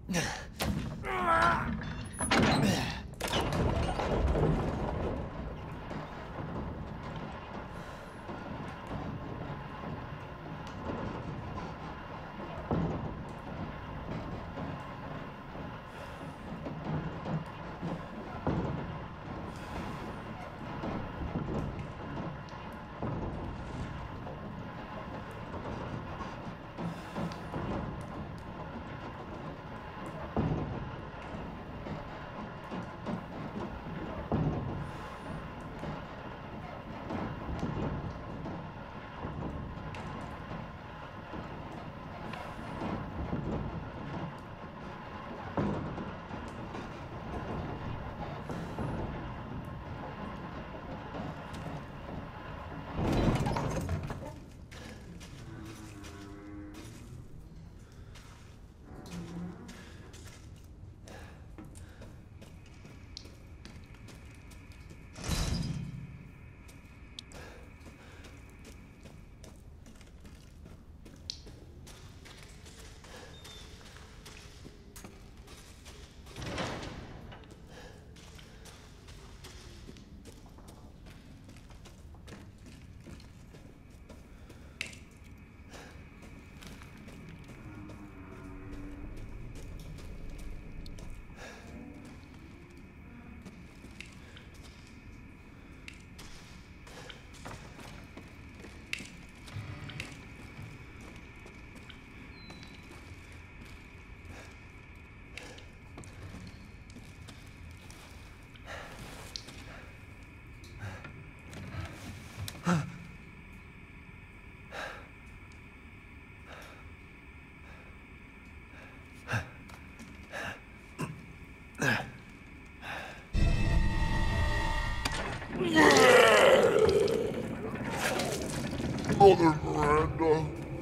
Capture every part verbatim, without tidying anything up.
Mother Miranda,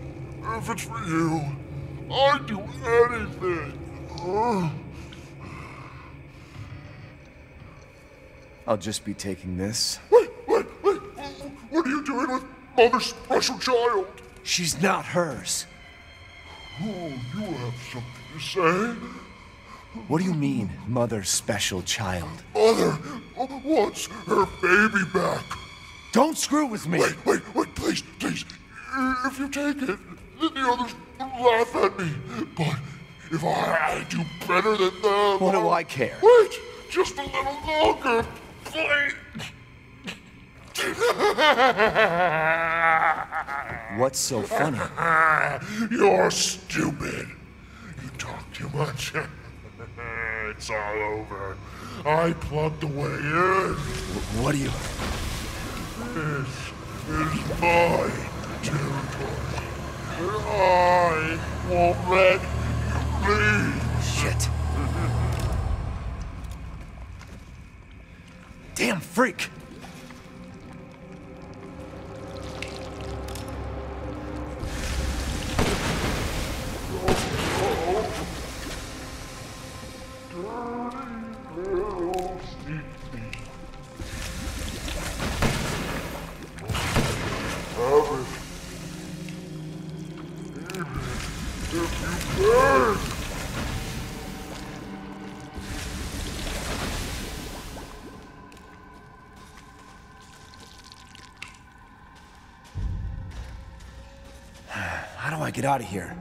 if it's for you, I'd do anything. Uh. I'll just be taking this. Wait, wait, wait! What are you doing with Mother's special child? She's not hers. Oh, you have something to say? What do you mean, Mother's special child? Mother wants her baby back. Don't screw with me! Wait, wait, wait, please, please. If you take it, then the others will laugh at me. But if I, I do better than them... What do I care? Wait, just a little longer, please. What's so funny? You're stupid. You talk too much. It's all over. I plugged the way in. What do you... This is my territory. And I won't let you leave. Shit. Damn freak! How do I get out of here?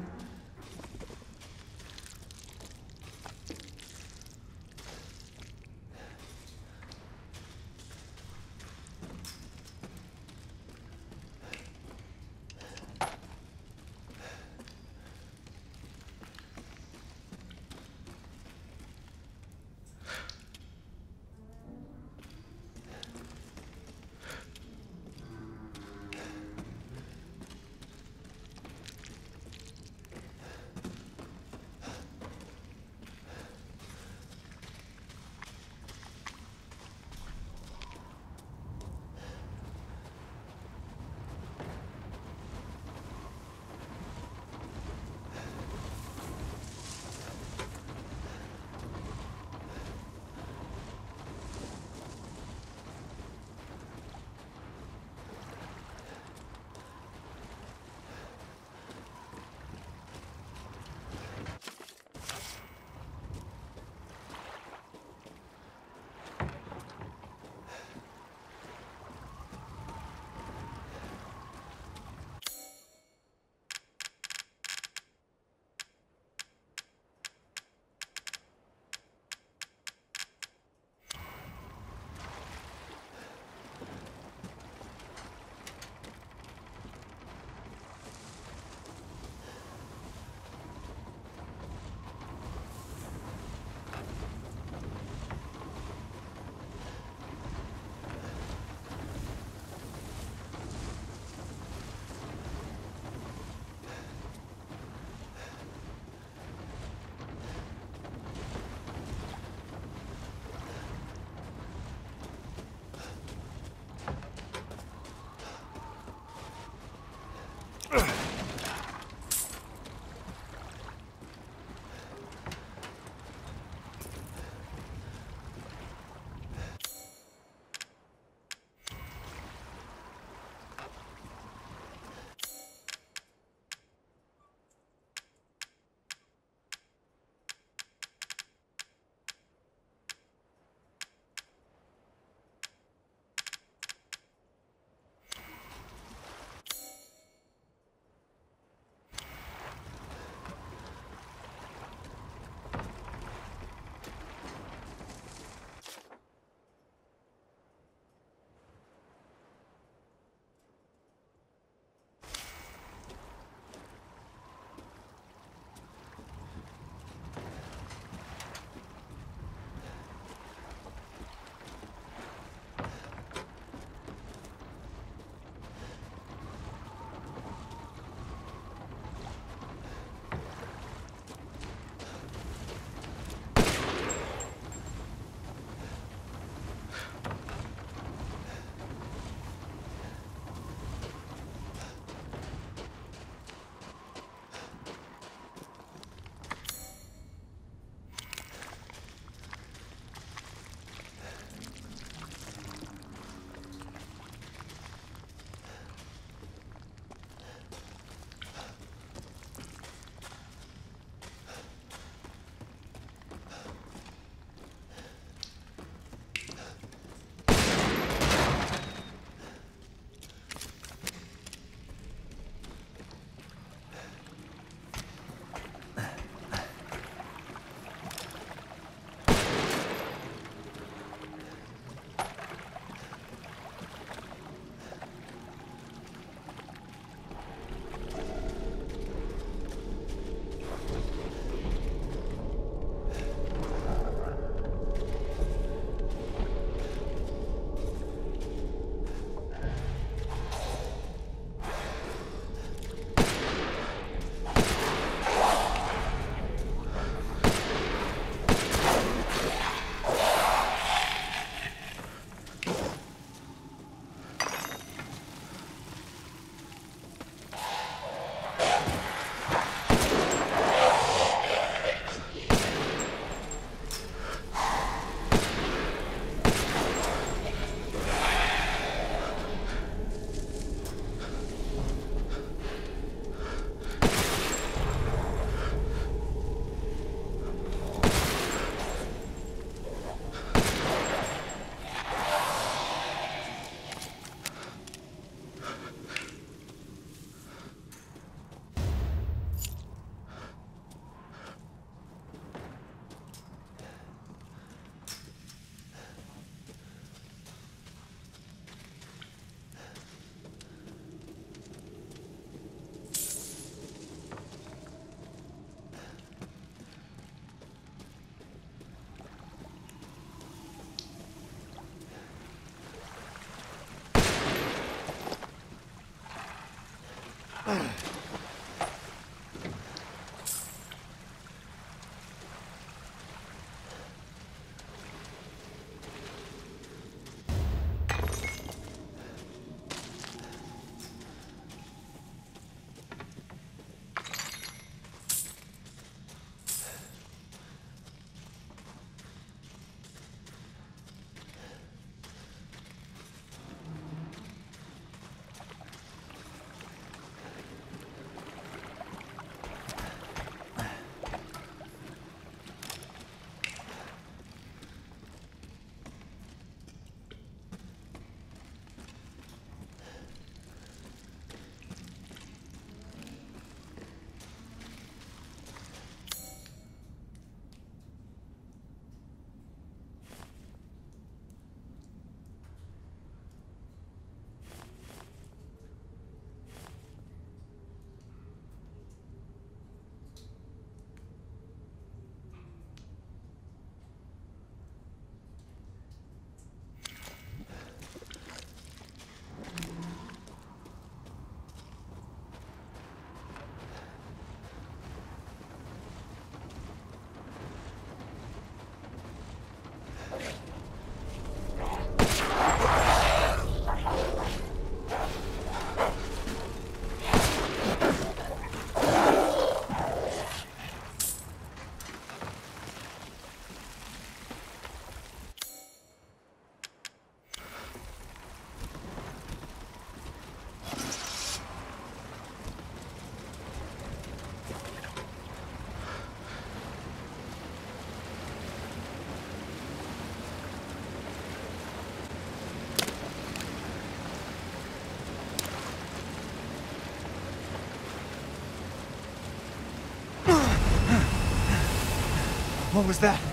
What was that?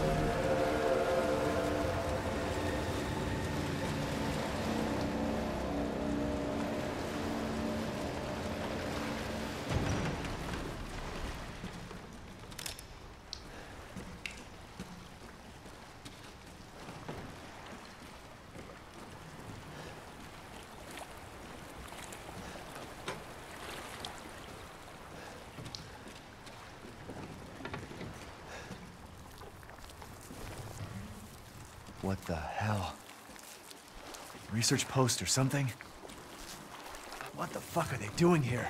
What the hell? Research post or something? What the fuck are they doing here?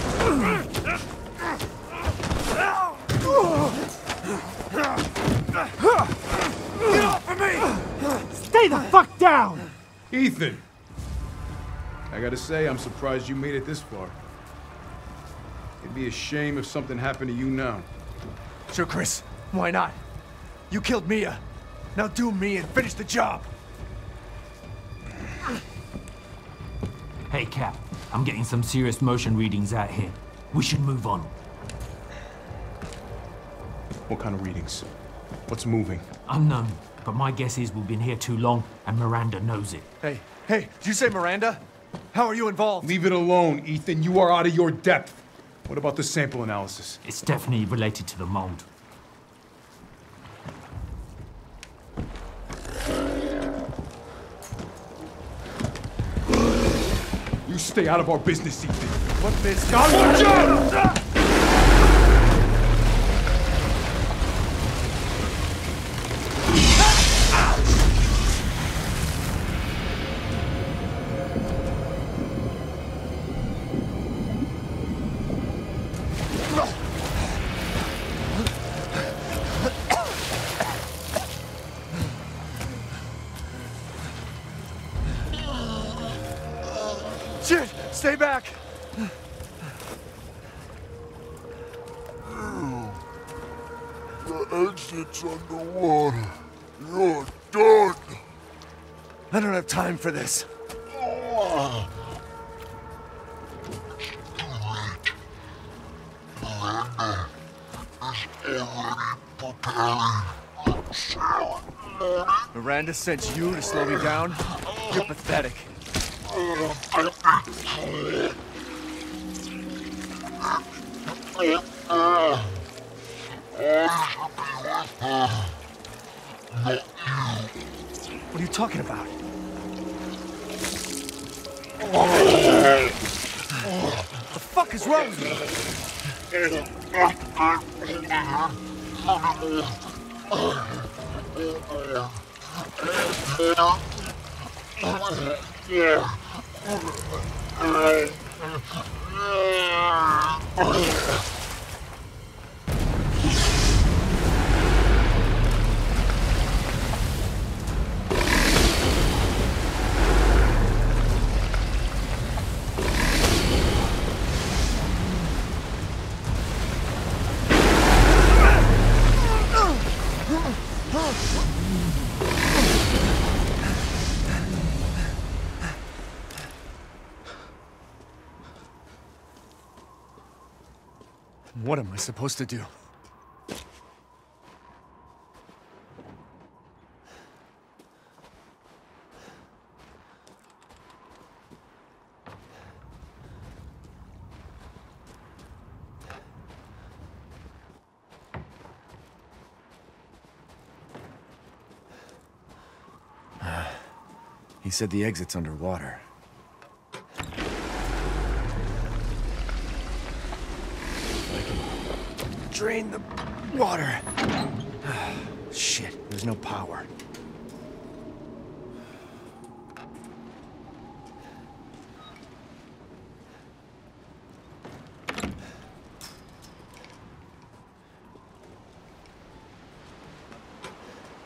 Get off of me! Stay the fuck down! Ethan! I gotta say, I'm surprised you made it this far. It'd be a shame if something happened to you now. Sure, Chris. Why not? You killed Mia. Now do me and finish the job! Hey, Cap. I'm getting some serious motion readings out here. We should move on. What kind of readings? What's moving? Unknown, but my guess is we've been here too long, and Miranda knows it. Hey, hey, did you say Miranda? How are you involved? Leave it alone, Ethan. You are out of your depth. What about the sample analysis? It's definitely related to the mold. You stay out of our business, Ethan. What business? Watch out! Shit! Stay back! The exit's underwater. You're done. I don't have time for this. Oh. Miranda is already preparing a salad. Miranda sent you to slow me down? You're pathetic. What are you talking about? What the fuck is wrong with you? Yeah. What am I supposed to do? He said the exit's underwater. Drain the water. Shit, there's no power.